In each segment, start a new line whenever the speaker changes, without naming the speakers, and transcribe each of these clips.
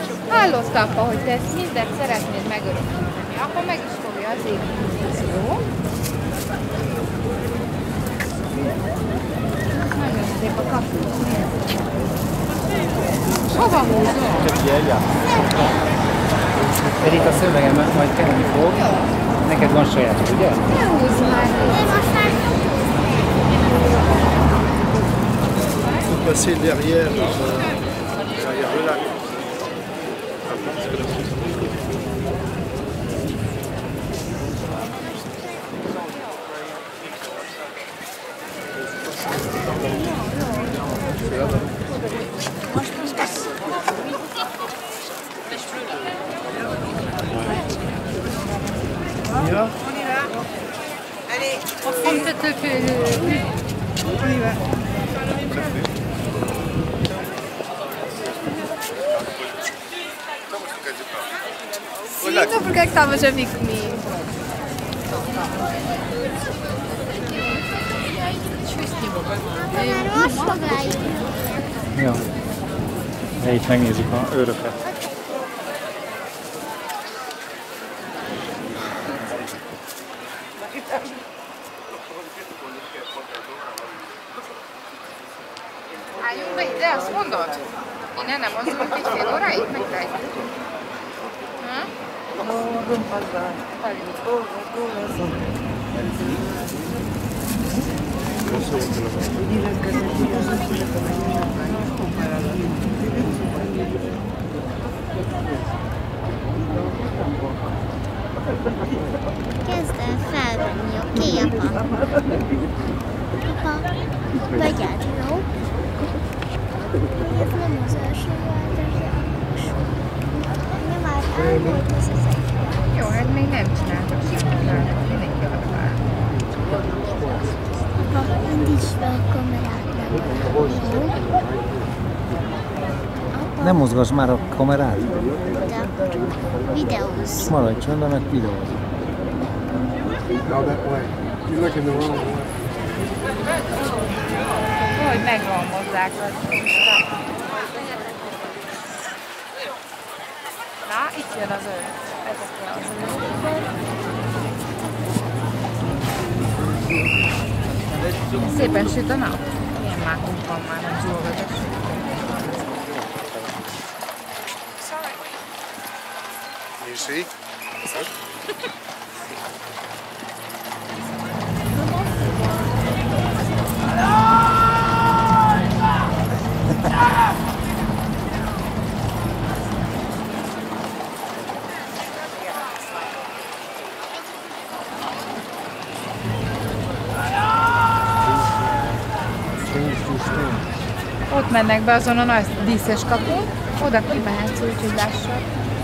Hallottam, apa, hogy te ezt mindent szeretnéd megörökíteni. Apa meg is fogja az építést, jó? Nagyon szép a kapu. Hova húzom?
Csak így eljár. Pedig a szövegem majd kelleni fog. Neked van saját, ugye?
Ne húzz már!
Tout passer derrière le lac. On y va?
Allez, on peut te
On y va.
Sì, no, perché stavo già piccolino.
Jó. De itt megnézzük a őröket.
Álljunk be ide, azt mondod? Innen nem mozdulunk egy fél óráig? Megtegy.
Kezd el felvenni, oké, apa? Apa, vegyed, jó? Ez nem az első változás. Nem már elmúlt ez az egy.
Jó, hát még nem csináltak semmit. Mindenki arra vár.
Apa, indíts be a kamerát legalább, jó? Apa,
Nem mozgass már a kamerát.
de videózz.
Maradj csöndben, meg videóz.
No, that way. You're looking the wrong way.
Hogy megromozzák azt. Na, itt jön az ő. Ezekkel az ő. Szépen süt a nap. Milyen mákunk van már, nem zsúlgatos.
You see?
Ott mennek be azon a nagy díszes kapun, oda kimehetsz, úgyhogy lássad.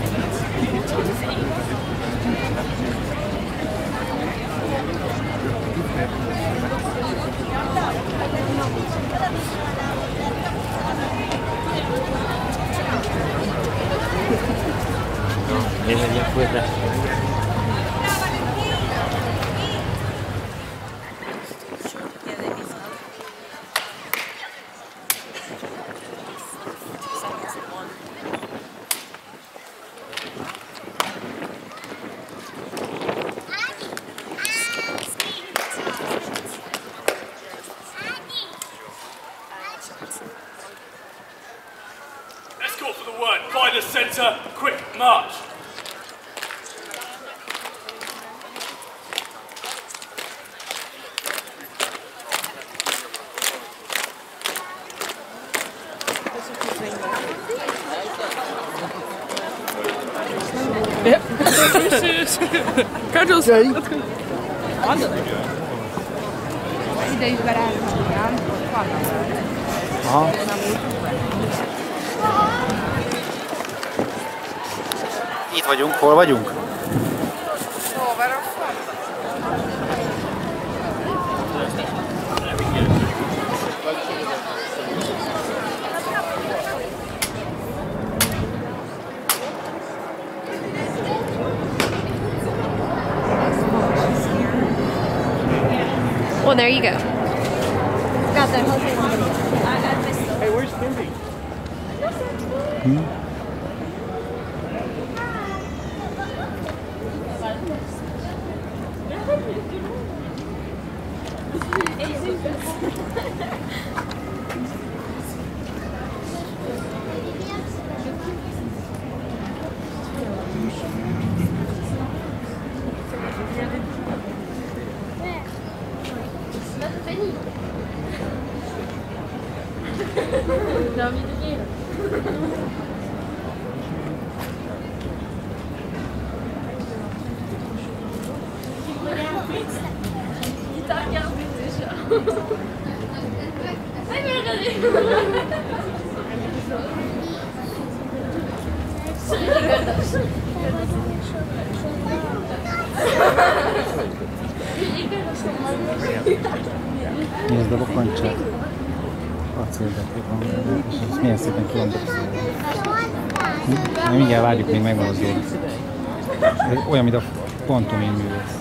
Escort for the word. By the center. Quick march.
Ja. Kártyóz!
Ide is berázhatják, ott vannak.
Aha. Itt vagyunk, hol vagyunk?
Well, there you go.
Got that whole thing.
Hey, where's Cindy?
a envie de rire. Il t'a regardé déjà. Ah, il m'a regardé.
Nézd a bokancsát. Acélbetű van benne, és ez milyen szépen ki van dobszolva. Mindjárt várjuk, még megmozdul. Olyan, mint a pantomim-művész.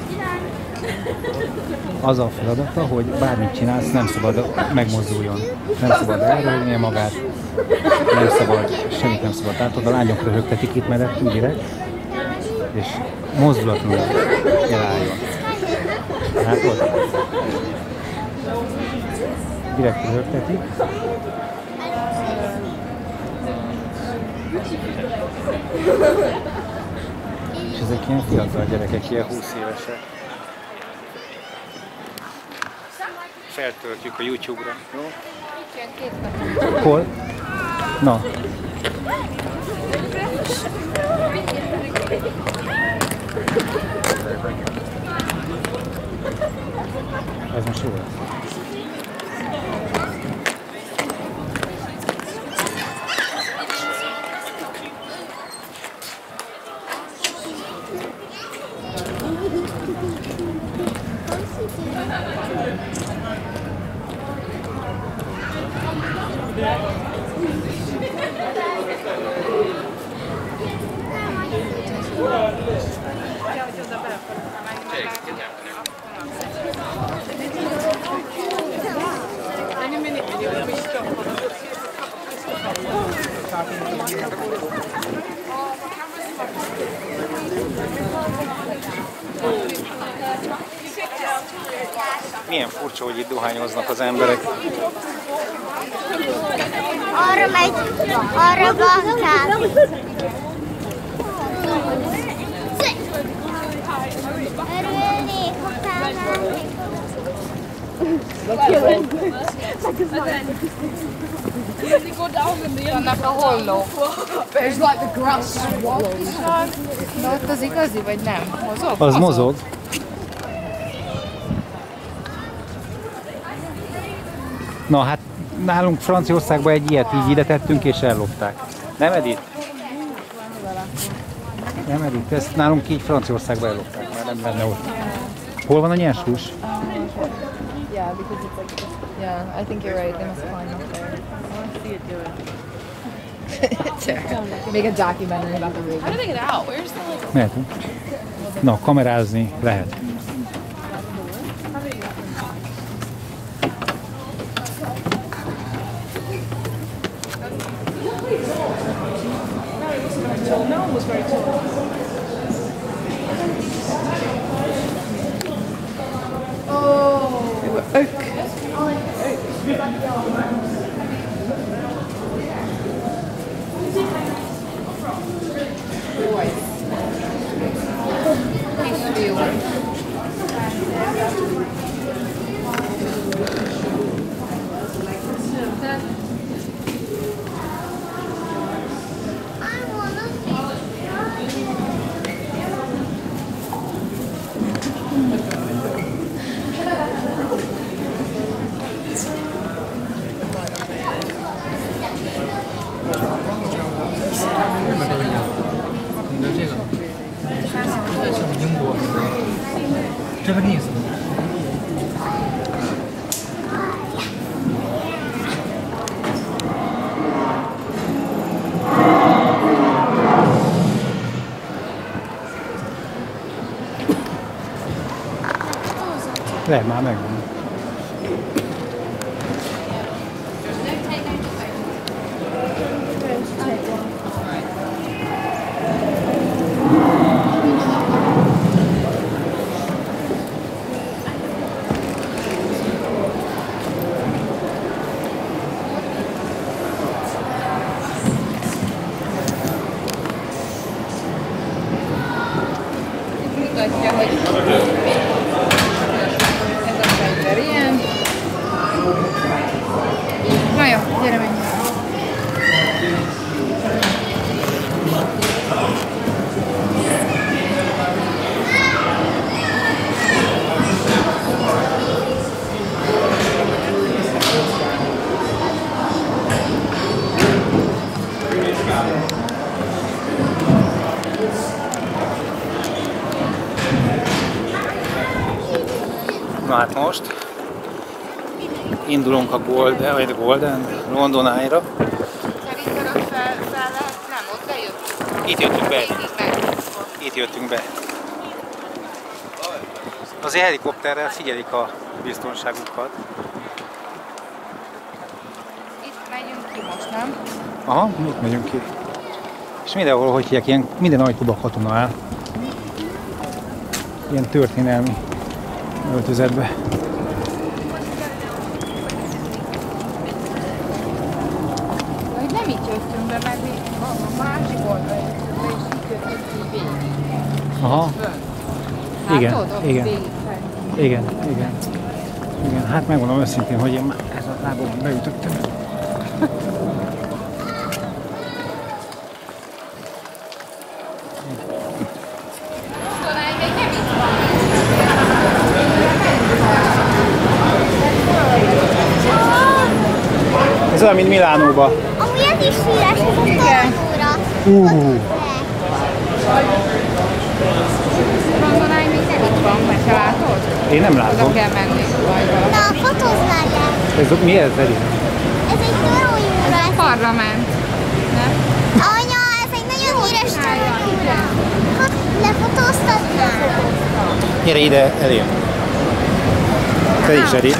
Az a feladata, hogy bármit csinálsz, nem szabad megmozduljon. Nem szabad elrölnie magát, nem szabad, semmit nem szabad. Tehát a lányok röhögtetik itt mellettünk direkt, és mozdulatlanul elálljon. Látod? Direkt röhögtetik. És ezek ilyen fiatal gyerekek, ilyen 20 évesek. Feltöltjük a YouTube-ra, jó? Hol? Na. Ez most jó lesz. Milyen furcsa, hogy itt dohányoznak az emberek.
Arra megy, arra bankál. Örülnék, ha felmennék.
Vannak a hollók. There's like the grass swamp. Na ott az igazi, vagy nem? Mozog?
Az mozog. Na hát nálunk Franciaországban egy ilyet így ide tettünk és ellopták. Nem Edith? Nem Edith, ezt nálunk így Franciaországban ellopták, mert nem lenne ott. Hol van a nyers hús?
Yeah, because it's like, yeah, I think you're right. They must climb up there. I want to see it do it. Make a documentary about the rig.
How do they get out? Where's the like?
Mehetünk. Na, kamerázni lehet.
No one was very tall. They were oak.
Kisfiú.
Lehet, már megvan.
Mutatja, hogy ez a fej.
Na hát most indulunk a Golden London Eye-ra.
Szerinted ott fel lehet? Nem, ott bejöttünk.
Itt jöttünk be.
Végig meg.
Itt jöttünk be. Azért helikopterrel figyelik a biztonságukat.
Itt megyünk ki most, nem?
Aha, itt megyünk ki. És mindenhol, hogy hívják, ilyen, minden ajtóban katona áll. Ilyen történelmi öltözetbe.
Vagy nem így jöttünk be, mert mi a másik oldalra jöttünk be, és így jöttünk ki végig.
Aha. Igen,
Látod? Ott
igen.
végig.
Igen. Igen, hát megmondom őszintén, hogy én már ez a lábomon beütöttem.
Talán még nem itt van.
Ez olyan, mint Milánóban.
Amúgy ez is híres, ez a tornóra.
Rondonány még nem itt van, meg te látod?
Én nem
Oda
látom.
kell menni bajba.
Na, fotóznál le.
Ez mi ez, Eri?
Ez egy toronyúra.
A parlament. Nem?
Anya, ez egy nagyon híres toronyúra. Lefotóztad már?
Gyere ide, elém. Te is, Eri.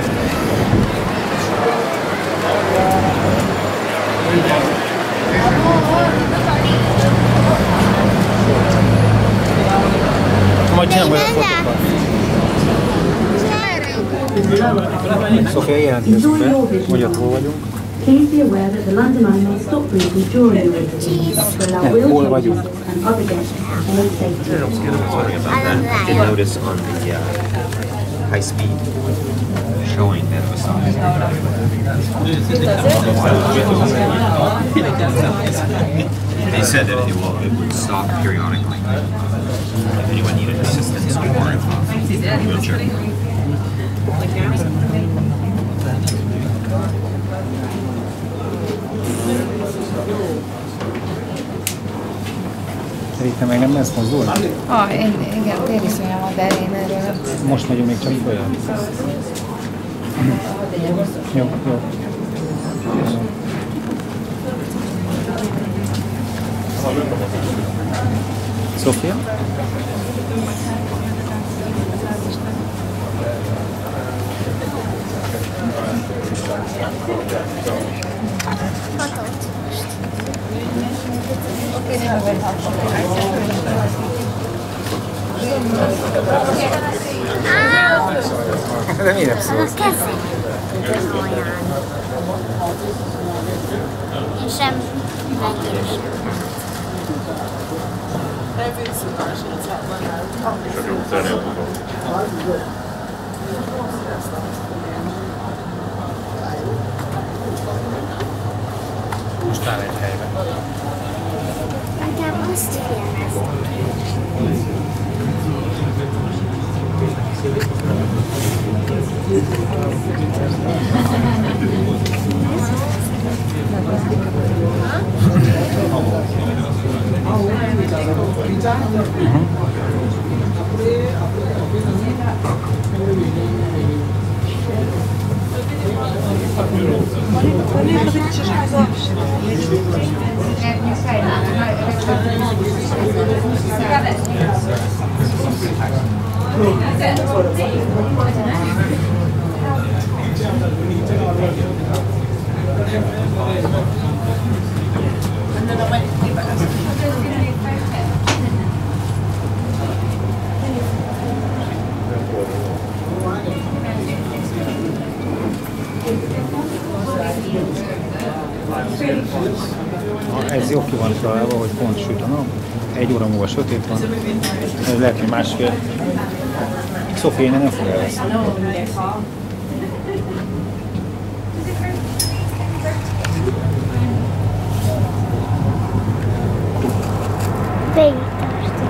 Majd csinálom olyan fotókat. Sofia, jelentkezünk be, hogy ott hol vagyunk.
Please be aware that the London Eye may stop briefly during your visit to allow
Hol
wheelchair
vagyunk?
users and other guests more safety.
Did notice on the high speed showing that it was They said that it would stop periodically if anyone needed assistance or wheelchair.
Te meg nem lesz mozdulni?
Igen, tériszonyom van, de én erről.
Most megyünk még csak olyan. Jó. Sofia? De miért nem szólsz?
A kezem. Olyan. Én sem mennyire sem.
Most áll egy helyben.
Nekem azt félreztem.
Ez jó ki van találva, hogy pont süt a nap. 1 óra múlva sötét van. Ez lehet, hogy másfél. Sofia innen nem fog elveszni.
Végig tartom.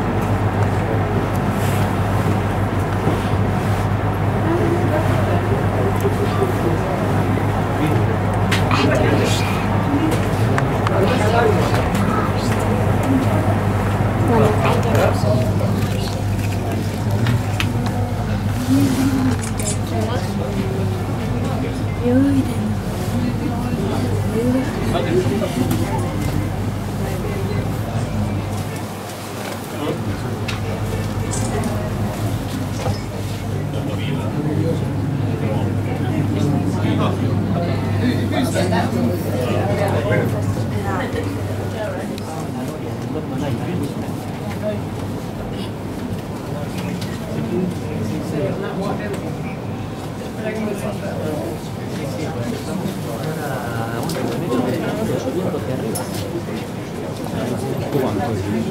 van közül.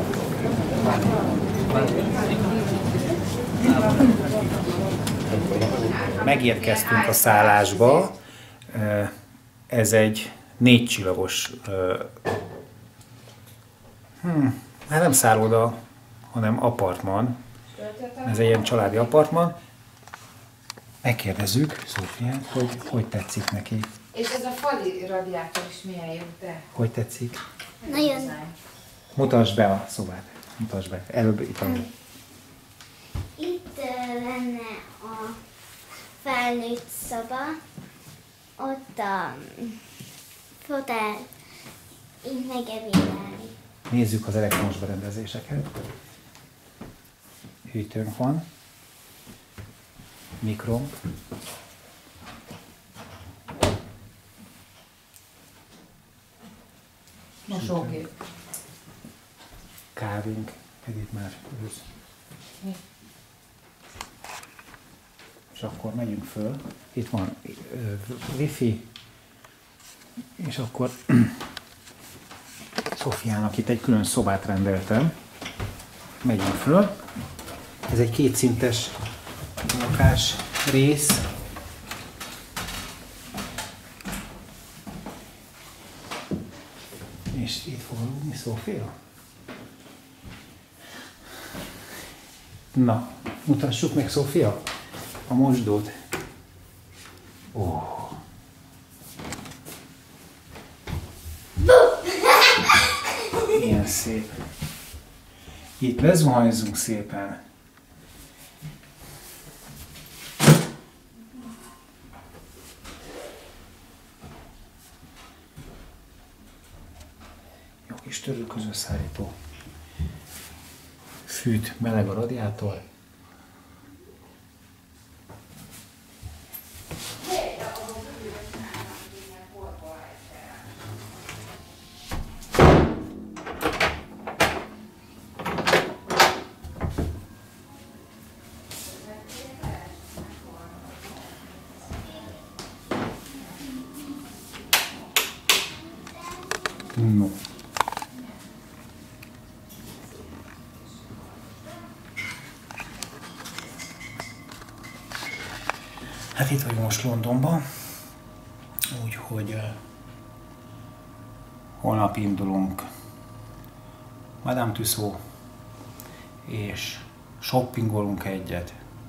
Megérkeztünk a szállásba. Ez egy 4 csillagos, hát nem szálloda, hanem apartman. Ez egy ilyen családi apartman. Megkérdezzük Szófiát, hogy tetszik neki.
És ez a fali radiátor is milyen jó, de?
Hogy tetszik?
Nagyon.
Mutasd be a szobát. Mutasd be. Előbb itt van.
Itt lenne a felnőtt szoba, ott a fotel, így meg ebédelni.
Nézzük az elektromos berendezéseket. Hűtőnk van. Mikro.
Mosógép.
Kávénk. Edith már ősz. És akkor megyünk föl. Itt van wifi. És akkor Szofiának itt egy külön szobát rendeltem. Megyünk föl. Ez egy kétszintes lakás rész. És itt fog aludni Szófia. Na, mutassuk meg Szófia a mosdót. Ó. Ilyen szép. Itt lezuhanyzunk szépen. Jó kis törülközőszállító. Fűt, meleg a radiátor. No. Hát itt vagyunk most Londonban, úgyhogy holnap indulunk Madame Tussauds, és shoppingolunk egyet,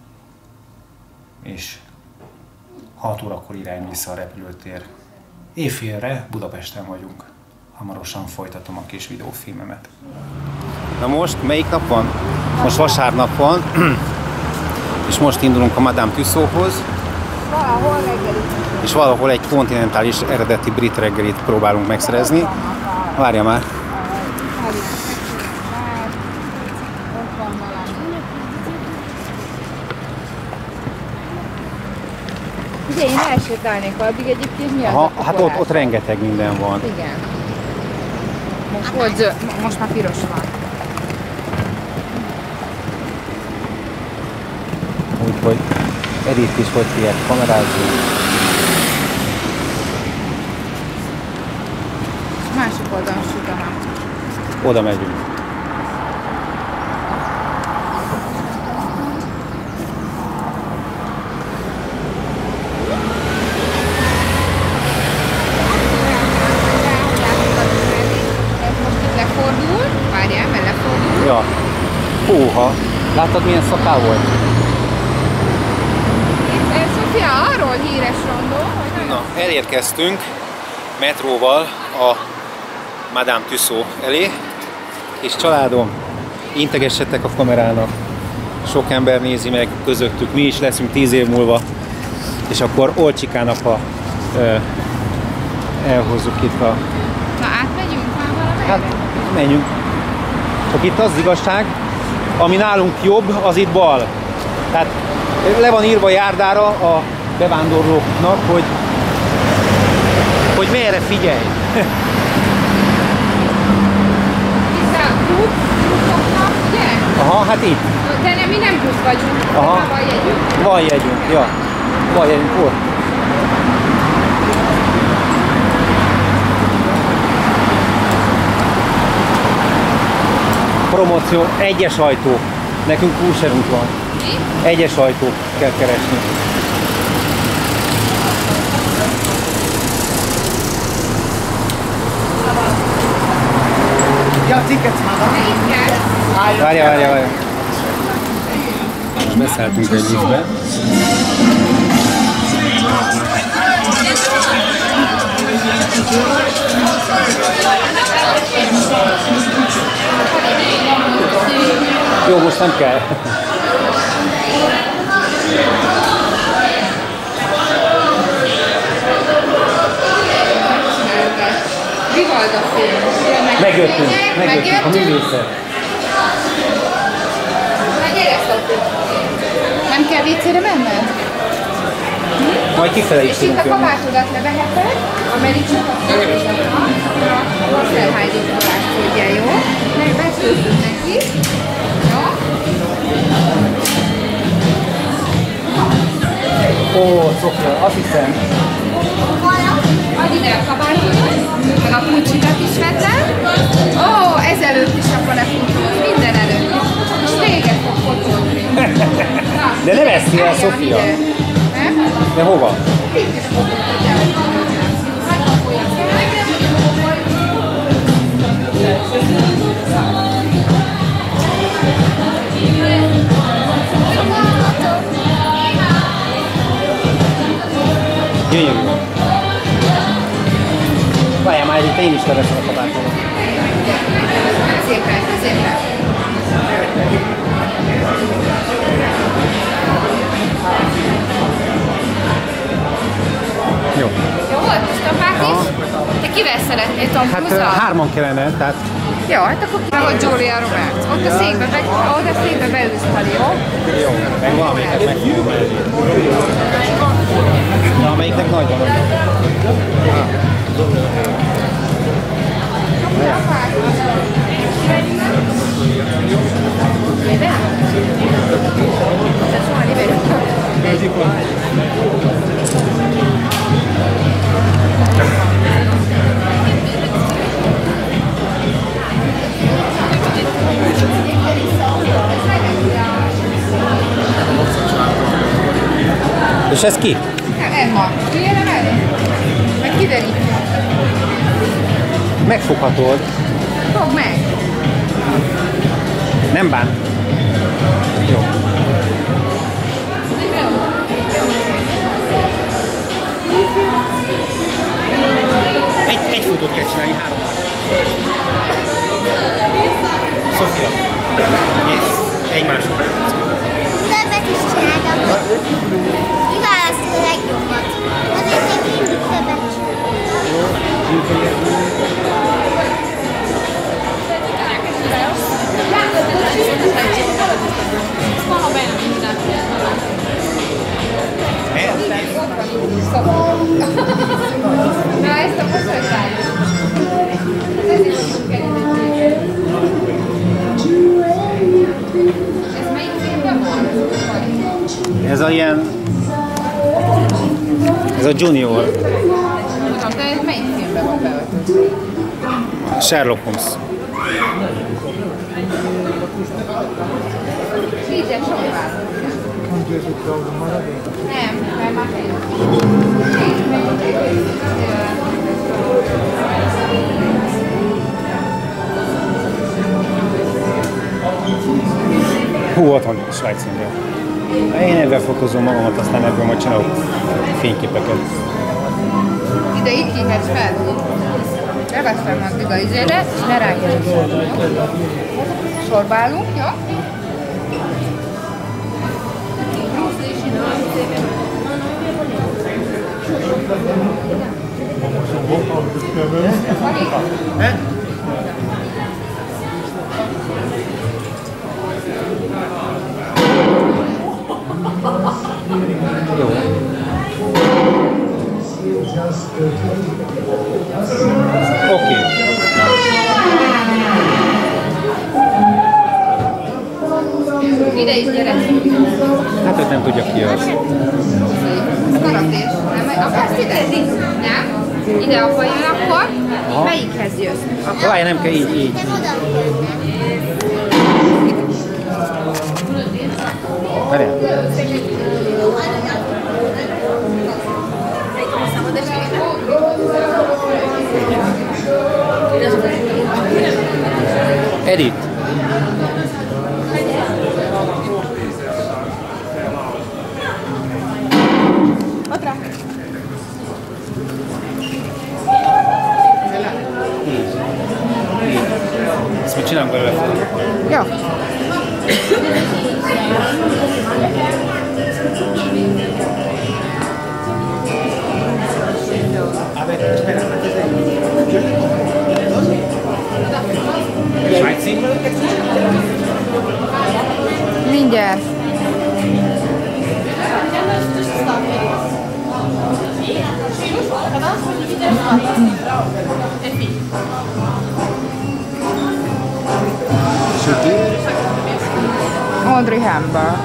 és 6 órakor irány vissza a repülőtér. Éjfélre Budapesten vagyunk. Hamarosan folytatom a kis videófilmemet. Na most melyik nap van? Most vasárnap van, és most indulunk a Madame Tussaudshoz.
Valahol reggelit.
És valahol egy kontinentális eredeti brit reggelit próbálunk megszerezni. Várja már!
Ott van valami. Ugye én elsétálnék addig egyébként mi az
Aha,
a
hát ott rengeteg minden van.
Igen. Most volt zöld, most már piros van.
Úgyhogy Edith is hogy hívják, kamerázni.
Másik oldalon sütöm.
Oda megyünk.
Várjál, mert lefordul.
Ja. Húha! Láttad milyen szakál volt?
Szófia, arról híres rondó, hogy
Na, elérkeztünk metróval a Madame Tussauds elé, és családom, integessetek a kamerának, sok ember nézi meg közöttük, mi is leszünk 10 év múlva, és akkor olcsikának, ha elhozzuk itt a...
Na, átmegyünk már valamelyre?
Hát, menjünk. Csak itt az igazság, ami nálunk jobb, az itt bal. Tehát le van írva járdára a bevándorlóknak, hogy merre figyelj.
Itt a buszoknak, ugye?
Aha, hát itt.
De nem, mi nem busz vagyunk,
Aha.
de van jegyünk.
Van jegyünk, ja. Van jegyünk, ott. promóció, egyes ajtó. Nekünk kúserünk van. Egyes ajtót kell keresni.
Ja, tickets már.
Várja. Most beszálltunk egy liftbe. Jó, most nem kell.
Vivalda film.
Megjöttünk a művészet.
Na gyere, Szofi. Nem kell vécére menned?
Majd kifele is
És itt
tudunk
a
jönni.
kabátodat leveheted, amerikai a Wasserheidi kabátszódja, jó? Megveszőzzük neki. Jó?
Ó, Szofia, azt hiszem.
Add ide a kabátodat, meg a kulcsidat is vedd le. Ó, ezelőtt is akkor lefotóz, minden előtt is. És téged fog fotózni.
De ne veszi el, Szofia. De hova? Gyönyörű. Várjál már, itt én is leveszem a kabátomat.
Szépen, szépen.
Jó.
Jó volt most Tompát is? Te kivel szeretnél, Tom
Hát
Cruise-zal?
hárman kellene, tehát
Jó, hát akkor ki volt Julia Roberts? Ott a székbe beülsz, jó?
jó. Meg valamiket meg fogom elni. Na, amelyiknek nagy van annak. És ez ki?
Emma, jöjjön el? Meg kiderítjük.
Megfoghatod.
Fogd meg!
Nem bán. Jó. Egy fotót kell csinálni, 3. Szofia. Yes. Egy másodperc.
Többet is csináltam. Kiválasztod a legjobbat. Azért még mindig többet
Na, ezt a posztot várjuk. Ezért tudunk elindítani. Ez melyik filmben volt?
Ez a ilyen... Ez a Junior.
Tudom, de ez melyik filmben van beöltözve?
Sherlock Holmes.
Vízes sorvál. Nem, mert már
Hú, ott van Svájcimben. Én ebben fotózom magamat, aztán ebből majd csinálok fényképeket.
ide itt kihetsz fel. Ragasztam addig a izére, és ne rágj a sorba. Sorba állunk, jó?
Jó. Oké.
Ide is gyere.
Hát őt nem tudja ki az.
Ez karatés. Nem? Akarsz ide? Nem? Ide apa jön akkor. Melyikhez jössz?
Várj, nem kell így.
nem oda.
Edith.
Otra.
Ezt majd csinálunk belőle fel.
Jó.
Svájci?
Mindjárt. Audrey Hepburn.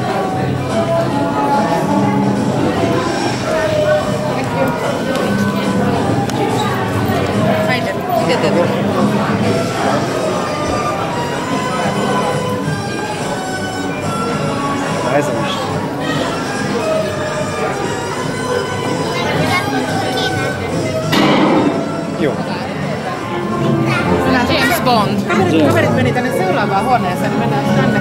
Na ez is. Jó.
James Bond. Kaverit meni tänne seuraavaan huoneeseen, niin mennään tänne.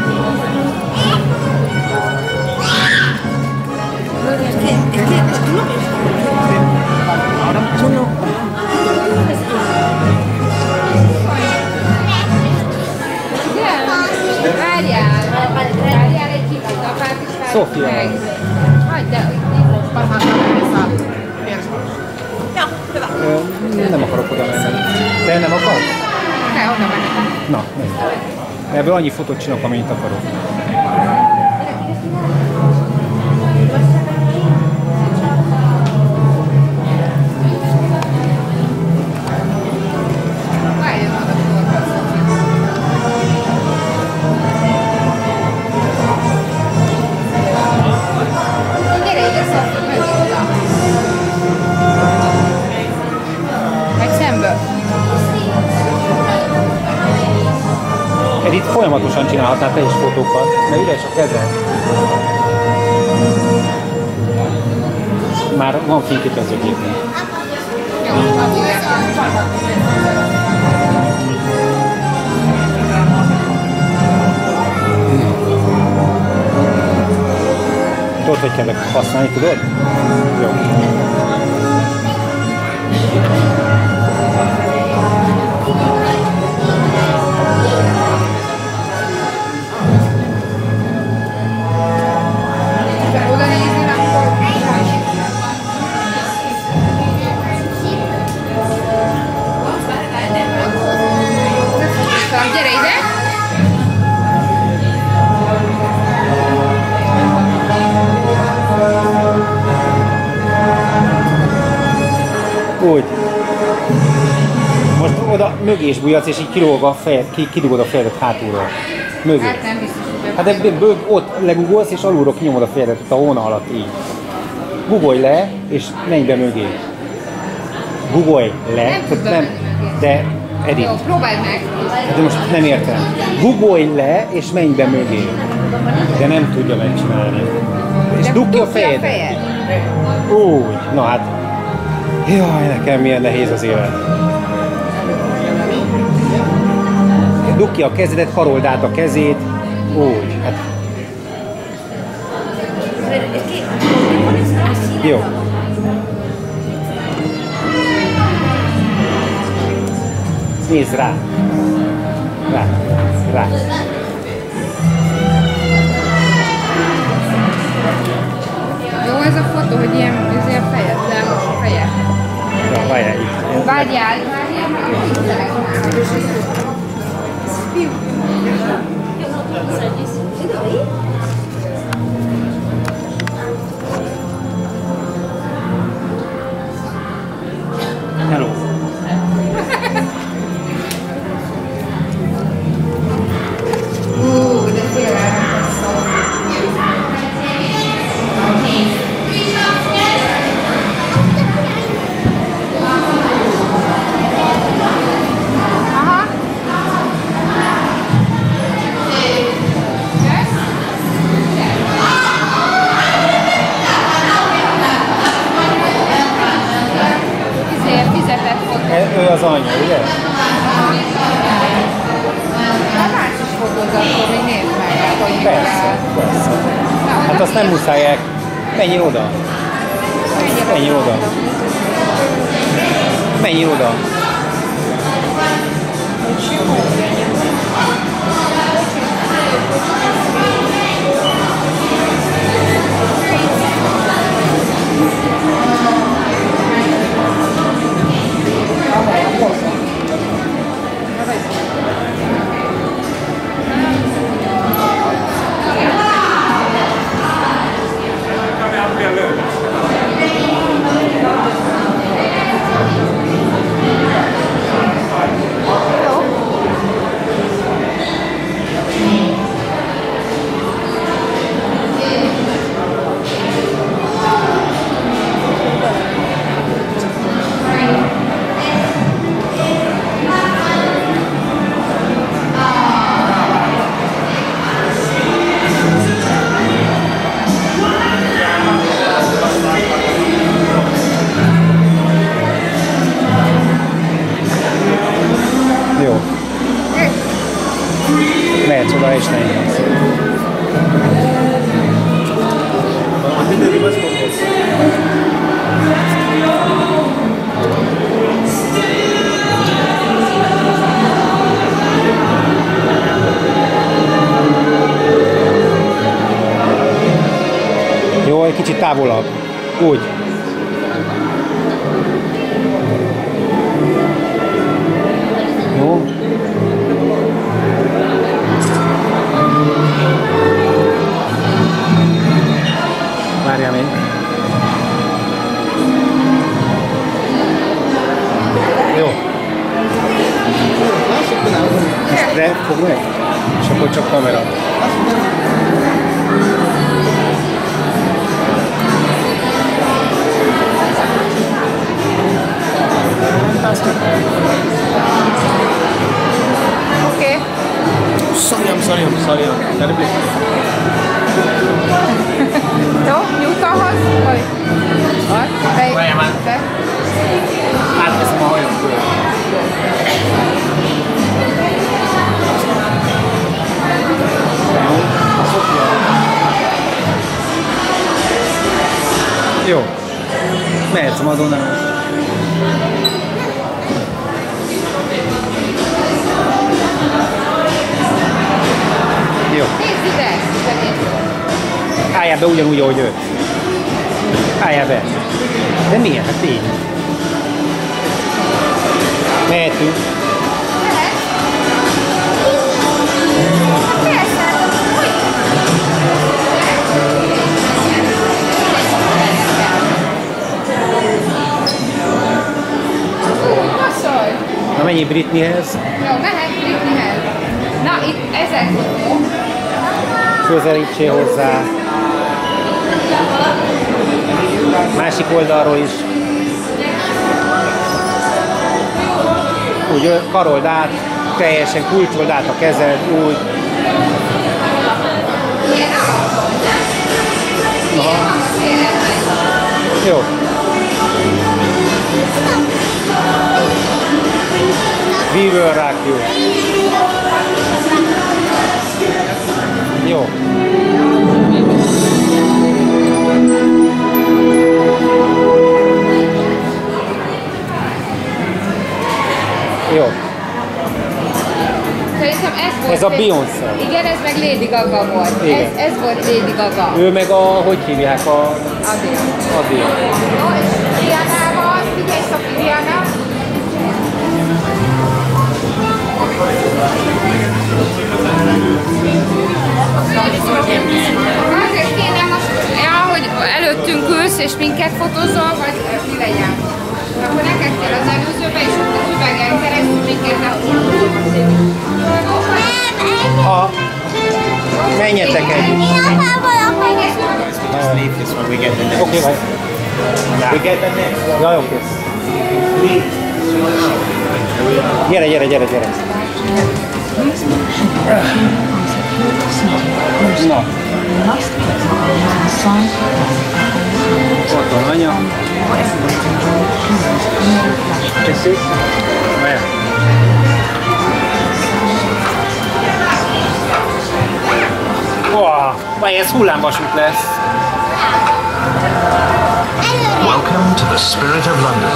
Várjál egy kicsit, apát is várjuk
Sofia.
meg. Hagyd el, parhaan kaverissa vierspaksi.
Nem akarok oda menni. Te nem akarsz?
Ne, oda menni.
Na, menj. Ebből annyi fotót csinálok, amennyit akarok.
Várjon oda, gyere ide, Szofi, menj oda. Meg szemből.
Edith, folyamatosan csinálhatnál te is fotókat, mert üres a kezed. Már van fényképezőgépünk.
Jó, adj ide.
Tudod, hogy kell használni, tudod? Jó.
Oda nézni, akkor... Szóval gyere ide!
Úgy. Most oda mögé is bujhatsz, és így kilóg a fejed, kidugod a fejedet hátulról. Mögé.
Hát nem biztos, hogy
Hát ebből ott legugolsz, és alulról kinyomod a fejedet, ott a hóna alatt így. Gugolj le, és menj be mögé. Gugolj le.
Nem
tehát
tudod menni mögé.
De Edith,
Jó, próbáld meg!
de most nem értem. Gugolj le, és menj be mögé. De nem tudja megcsinálni. És dugd ki a fejedet. Úgy, na hát. Jaj, nekem milyen nehéz az élet. Dugd ki a kezedet, karold át a kezét. Úgy, hát. Jó. Nézd rá. Rá. Rá.
Jó ez a fotó, hogy ilyen fejed, de a fejed.
Ja, várjál itt.
Várjál, várjál,
Hello.
de félelmetes szó. Aha.
azt nem muszáj el. Menjél oda. Menjél oda. Menjél oda. Jó. Mehetsz oda és ne indulsz. Jó, egy kicsit távolabb. Úgy. Jó. Várjál még. Jó. De fogd meg, és akkor csak kamera.
Oké.
Szarjam.
Jó, nyugtahoz? Vagy?
Várjál már. Átveszem a hajam föl. Jó. Mehetsz Madonnával. Jó.
Nézd ide!
Álljál be ugyanúgy, ahogy ő. Álljál be. De miért? Hát így. Mehetünk. Na menjél Britneyhez.
Jó, mehet Britneyhez. Na, itt ezek fotó.
Közelítsél hozzá. Másik oldalról is. Úgy karold át, teljesen kulcsold át a kezed, úgy. Aha. Jó. We will rock you. Jó. Jó.
Szerintem ez volt.
Ez a Beyoncé.
Igen, ez meg Lady Gaga volt.
Igen.
Ez volt Lady Gaga.
Ő meg a, hogy hívják a...
Adél.
Adél.
Jó, és Rihanával, figyelj Szofi, Rihanna. Azért kéne most, hogy előttünk ülsz és minket fotózol, vagy mi legyen? Akkor neked kell az előzőbe, és ott az üvegen keresztül minket nem fotózol.
Menjetek együtt.
Let's leave this when we get the next.
Oké, vagy.
We get the next.
Jaj, oké. Gyere. Na. Ott van anya. Köszi. Wow, ez hullámvasút lesz.
Welcome to the spirit of London.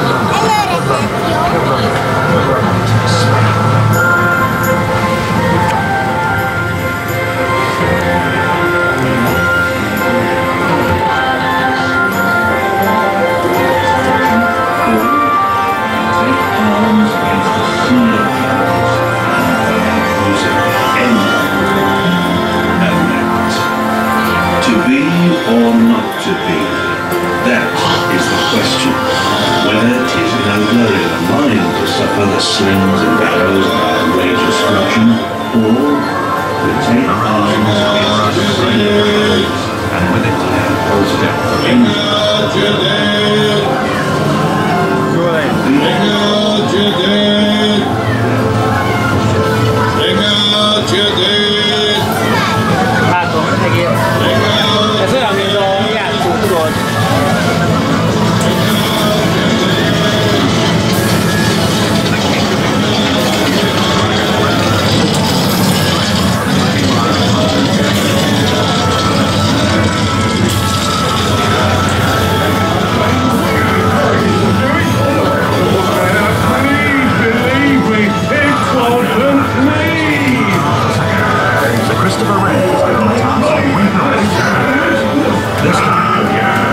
To be or not to be, that is the question. Whether it is nobler in the mind to suffer the slings and arrows of outrageous fortune, or to take arms against the freedom and with it holds death
Látom, egész. Ez olyan, mint a játszó, tudod.
So Christopher Wren has given the task of rebuilding this time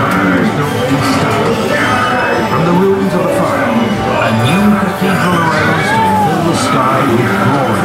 from the ruins of the fire, a new cathedral arose to fill the sky with glory.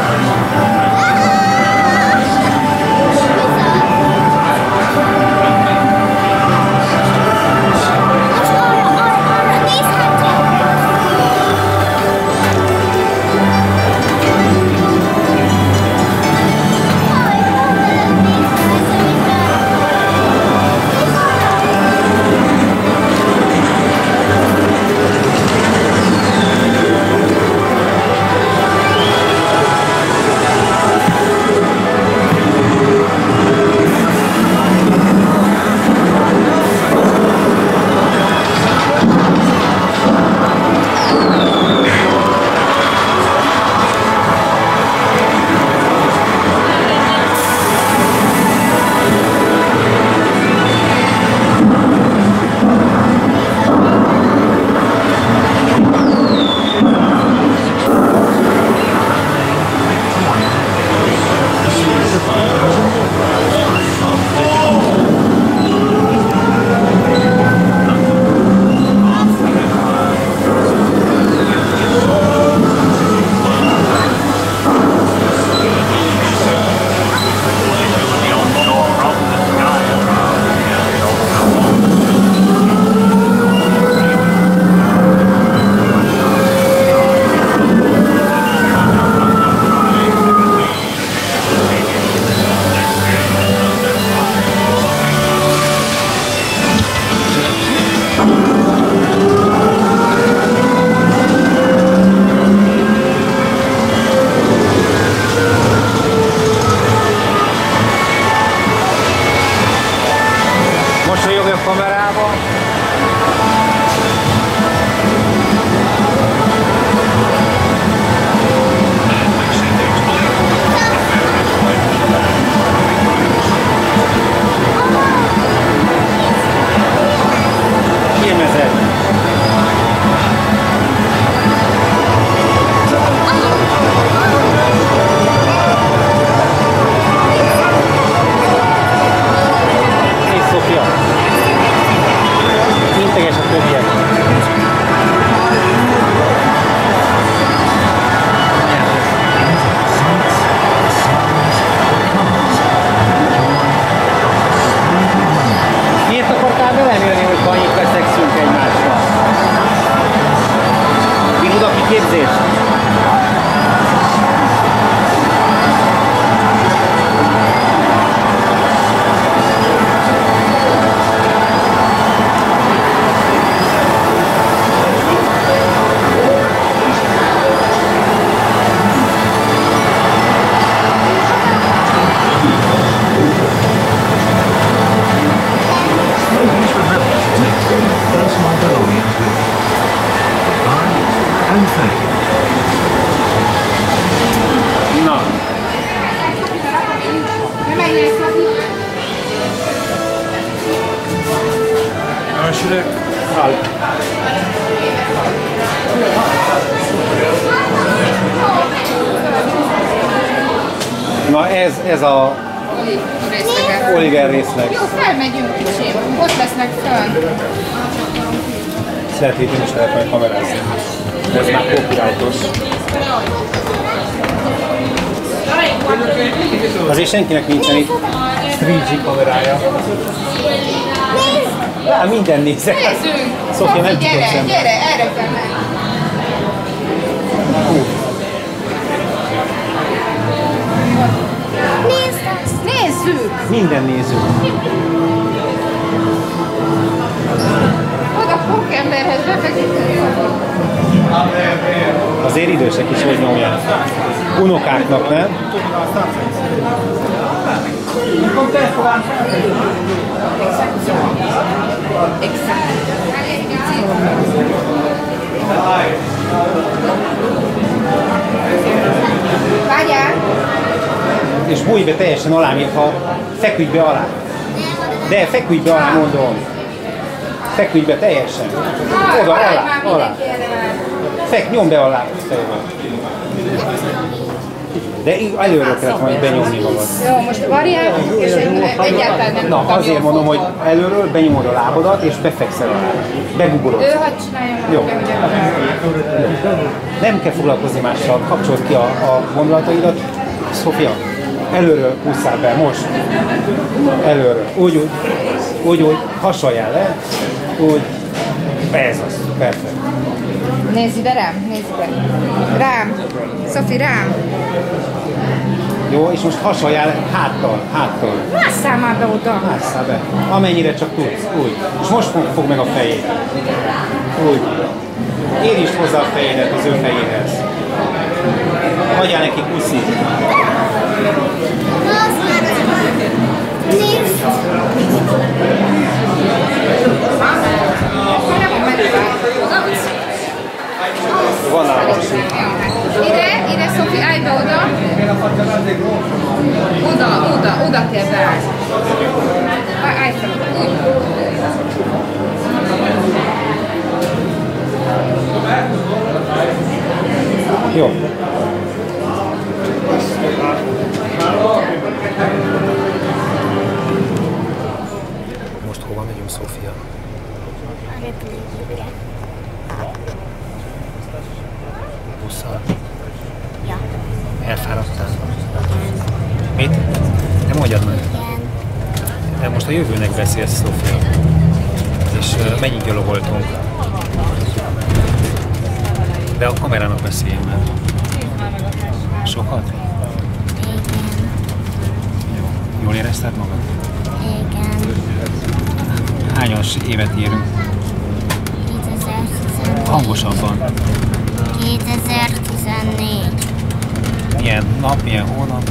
Na ez a Oliver részleg.
Jó, felmegyünk kicsim. Ott lesznek fönn.
Lehet, hogy is lehet majd kamerázni. De ez már copyrightos. Azért senkinek nincsen itt 3G kamerája. Rá minden nézek.
Nézzünk!
Szófia, nem tudod
gyere,
szemben.
gyere, erre kell menni. Nézzük!
Minden nézünk.
Oda pókemberhez befeküdtünk.
Azért idősek is, hogy nyomják. Unokáknak, nem?
Várjál!
És bújj be teljesen alá, mintha feküdj be alá. De feküdj be alá, mondom. Feküdj be teljesen. Oda, alá. Nyomd be alá. De előről kellett majd benyomni magad.
Jó, most variálunk, és egyáltalán nem
Na,
tudtam
azért
jól
mondom, hogy
fogni.
előről benyomod a lábadat, és befekszel alá. Begugolod.
Ő hadd csináljon.
Jó. Nem kell foglalkozni mással, kapcsold ki a gondolataidat. Szófia, előről hússzál be, most. Előről. Úgy, hasaljál le. Úgy. Ez az. Perfekt.
Nézz ide rám, nézz ide. Rám. Szofi, rám.
Jó, és most hasaljál háttal.
Másszál már be oda.
Másszál be. Amennyire csak tudsz. Úgy. És most fog meg a fejét. Úgy. Érintsd hozzá a fejedet az ő fejéhez. Hagyjál neki puszit. Van nálam.
Ide, Szofi, állj be oda. Oda kell beállni. Állj fel oda.
Jó. Most hova megyünk, Szófia?
A repülőgépre.
Busszal?
Ja.
Elfáradtál? Mit? Nem mondjad meg. De most a jövőnek beszélsz, Szófia. És mennyit gyalogoltunk. De a kamerának beszélj már. Sokat?
Igen.
Jó. Jól érezted magad?
Igen.
Hányas évet írunk?
2014.
Hangosabban.
2014.
Milyen nap, milyen hónap?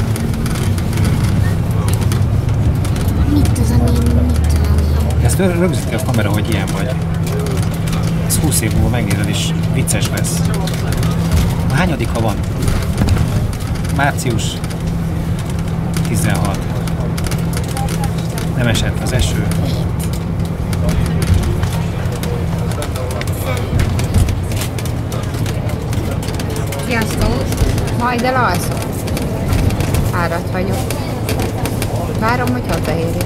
Mit tudom én?
Ezt rögzíti a kamera, hogy ilyen vagy. Ez 20 év múlva megnézed és vicces lesz. Hányadika van? Március 16. Nem esett az eső.
Sziasztok! Majd elalszom. Fáradt vagyok. Várom, hogy hazaérjek.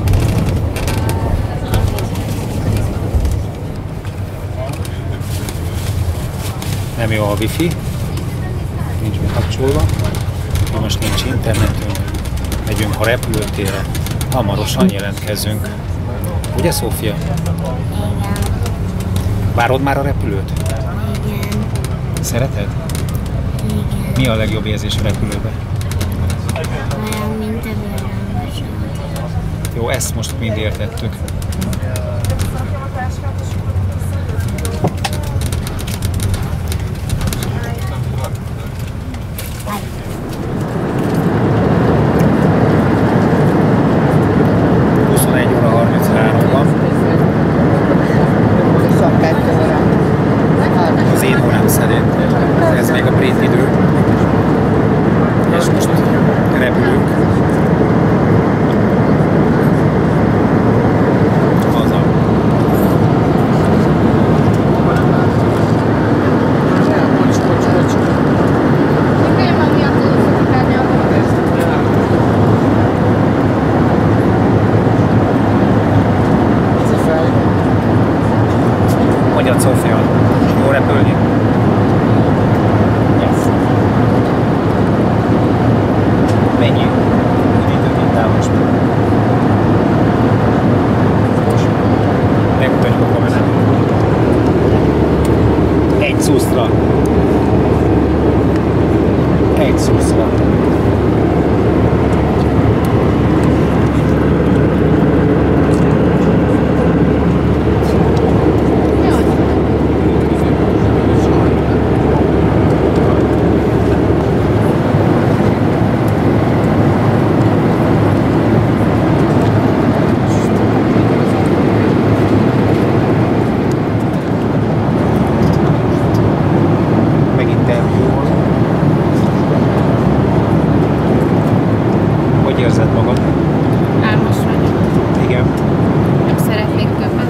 Nem jó a wifi. Nincs bekapcsolva. Most nincs internetünk. Megyünk a repülőtérre. Hamarosan jelentkezünk. Ugye, Szófia?
Igen.
Várod már a repülőt?
Igen.
Szereted?
Igen.
Mi a legjobb érzés a repülőbe?
Olyan, mint a villámvasút.
Jó, ezt most mind értettük. Az én órám szerint. Ez még a brit idő. És most repülünk. Hogy érzed magad?
Álmos vagyok.
Igen.
Nem szeretnék többet.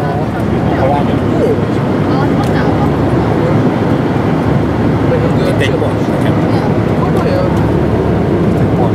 Itt egy pont nekem. Itt egy pont.